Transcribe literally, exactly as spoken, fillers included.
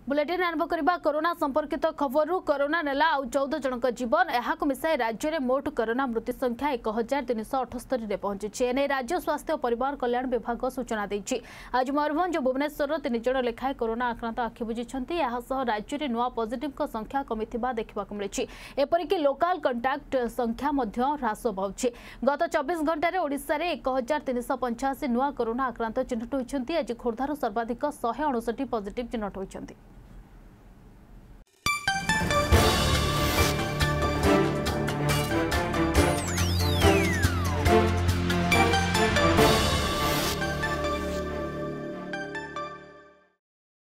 Bulletin आरंभ करबा corona संपर्कित खबर कोरोना नेला आउ चौदह जनक जीवन यहाक मिसाई राज्य में मोट कोरोना मृत्यु संख्या एक हजार तीन शह अठस्तरी में पहुंची। एने राज्य स्वास्थ्य और परिवार कल्याण विभाग सूचना देछि। आज मयूरभंज और भुवनेश्वर तीन जन लेखाएं कोरोना आक्रांत आखि बुझिछन्ति। राज्य में नुआ पॉजिटिव संख्या कमिथिबा देखा मिली। एपरिक लोकाल कंटाक्ट संख्या ह्रास पाଉଛି। गत चौबीस घंटे ओडिशा रे एक हजार तीन शह पंचाशी नुआ कोरोना आक्रांत चिन्हट होइछन्ति। आज खोर्धार सर्वाधिक शहे अणसठी पॉजिटिव चिन्हट होइछन्ति।